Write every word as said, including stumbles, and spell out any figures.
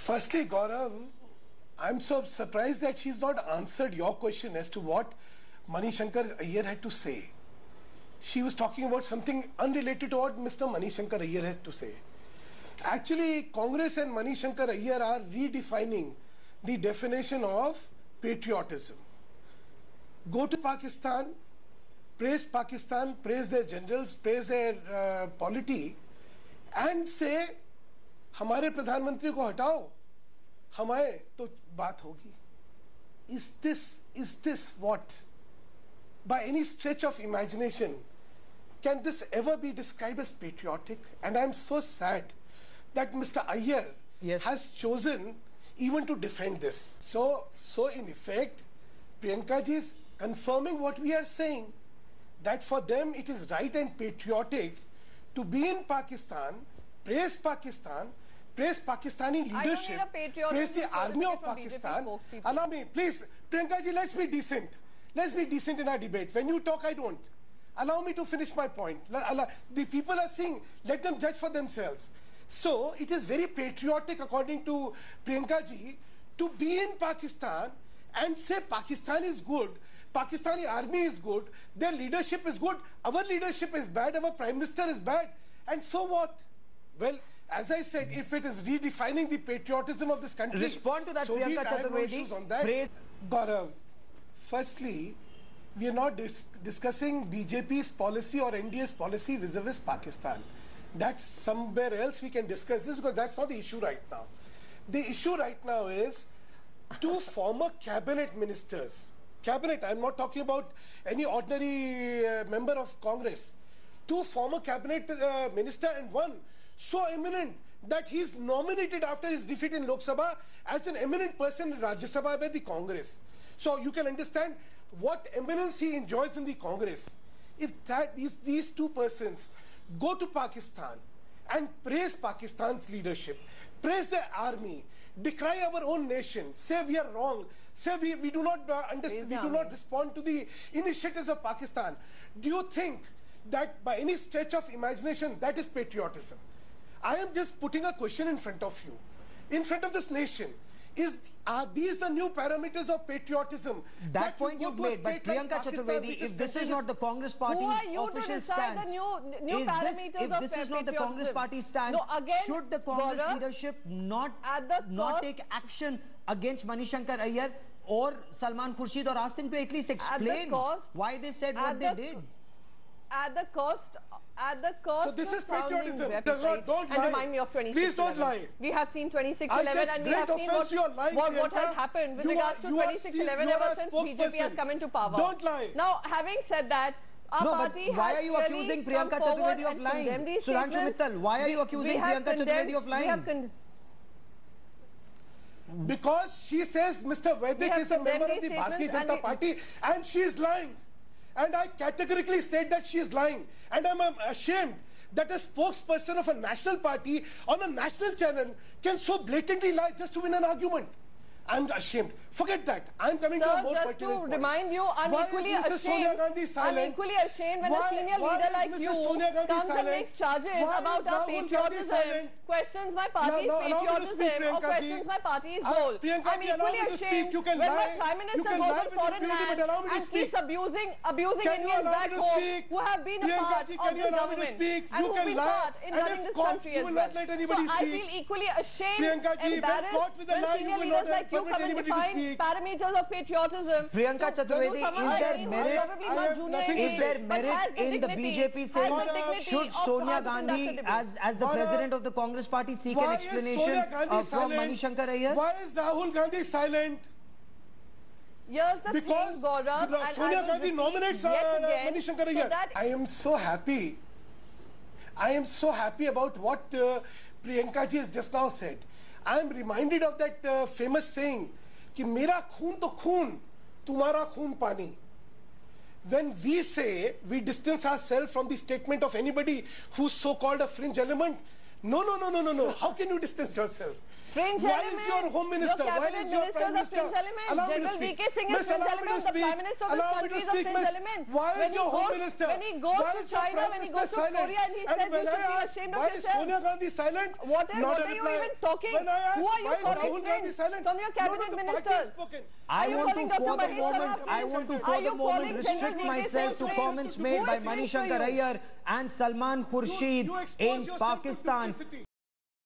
Firstly, Gaurav, I'm so surprised that she's not answered your question as to what Shankar Aiyar had to say. She was talking about something unrelated to what Mister Shankar Aiyar had to say. Actually, Congress and Shankar Aiyar are redefining the definition of patriotism. Go to Pakistan, praise Pakistan, praise their generals, praise their uh, polity, and say, हमारे प्रधानमंत्री को हटाओ, हमारे तो बात होगी. Is this, is this what? By any stretch of imagination, can this ever be described as patriotic? And I am so sad that Mister Aiyar yes. has chosen even to defend this. So, so in effect, Priyanka ji is confirming what we are saying, that for them it is right and patriotic to be in Pakistan, praise Pakistan, praise Pakistani leadership, praise the army of Pakistan. Allow me, please, Priyanka ji, let's be decent. Let's be decent in our debate. When you talk, I don't. Allow me to finish my point. The people are saying, let them judge for themselves. So, it is very patriotic, according to Priyanka ji, to be in Pakistan and say Pakistan is good, Pakistani army is good, their leadership is good, our leadership is bad, our Prime Minister is bad, and so what? Well, as I said, if it is redefining the patriotism of this country, respond to that, so Priyanka Chaturvedi. On that. Gaurav, firstly, we are not dis discussing B J P's policy or N D A's policy vis-a-vis Pakistan. That's somewhere else we can discuss this, because that's not the issue right now. The issue right now is two former cabinet ministers. Cabinet, I'm not talking about any ordinary uh, member of Congress. Two former cabinet uh, minister and one so eminent that he's nominated after his defeat in Lok Sabha as an eminent person in Rajya Sabha by the Congress. So you can understand what eminence he enjoys in the Congress. If that these, these two persons go to Pakistan and praise Pakistan's leadership, praise their army, decry our own nation, say we are wrong, say we, we do not uh, understand, we do not respond to the initiatives of Pakistan, do you think that by any stretch of imagination that is patriotism? I am just putting a question in front of you, in front of this nation. Is, are these the new parameters of patriotism? That, that point you made, but Priyanka like Chaturvedi, if this is not the Congress Party's official stance, the new, new is parameters this, if of this is not the Congress Party's stance, no, again, should the Congress Gaurav, leadership not, not take action against Shankar Aiyar or Salman Khurshid, or ask them to at least explain cost, why they said what they did? At the cost, at the cost. So this of is patriotism. Does not, don't and lie. remind me of twenty-six eleven. Please don't lie. We have seen twenty-six eleven and we have seen what, lying, what, what has happened with you regards are, to twenty-six eleven ever since B J P has come into power. Don't lie. Now, having said that, our no, party but why has are you accusing Priyanka Chaturvedi of lying? Sudhanshu Mittal, why are you accusing Priyanka Chaturvedi of lying? Because she says Mister Vaidik is a member of the Bharatiya Janata Party and she is lying. And I categorically state that she is lying. And I'm, I'm ashamed that a spokesperson of a national party on a national channel can so blatantly lie just to win an argument. I'm ashamed. Forget that. I'm coming Sir, to a more just pertinent point. to remind you, I'm why equally is Missus ashamed. Sonia Gandhi silent? I'm equally ashamed when why, a senior why leader like Missus you Sonia Gandhi comes silent? and makes charges why about our patriotism, questions my party's now, now patriotism, speak, or questions my party's goal. Uh, I'm equally ashamed you can when lie, my Prime Minister goes on foreign land and keeps abusing, abusing Indians back home who have been a part of the government and who have been part in running this country as well. So I feel equally ashamed, embarrassed when senior leaders like you come and define parameters of patriotism. Priyanka Chaturvedi, is there merit, is there merit in the B J P saying should Sonia Gandhi as, as the president of the Congress Party seek an explanation uh, from Shankar Aiyar? Why is Rahul Gandhi silent? Here's the because thing, Gaurav, the, Sonia Gandhi nominates uh, Shankar Aiyar. So I am so happy. I am so happy about what uh, Priyanka ji has just now said. I am reminded of that uh, famous saying, कि मेरा खून तो खून, तुम्हारा खून पानी. When we say we distance ourselves from the statement of anybody who's so-called a fringe element, no, no, no, no, no, no. How can you distance yourself? Fringe Why element. is your home minister? Your Why is your prime minister? Allow General V K Singh is fringe element. The prime minister of this country is a fringe element. Why is your home minister? When he goes to China, when he goes to Korea, and he says you should be ashamed of yourself. Why is Sonia Gandhi silent? What are, what are you even talking? When I asked, who are you why calling Rahul Gandhi silent? From your cabinet no, no, ministers. I want to for the moment, I want to for the moment restrict myself to comments made by Shankar Aiyar and Salman Khurshid in Pakistan.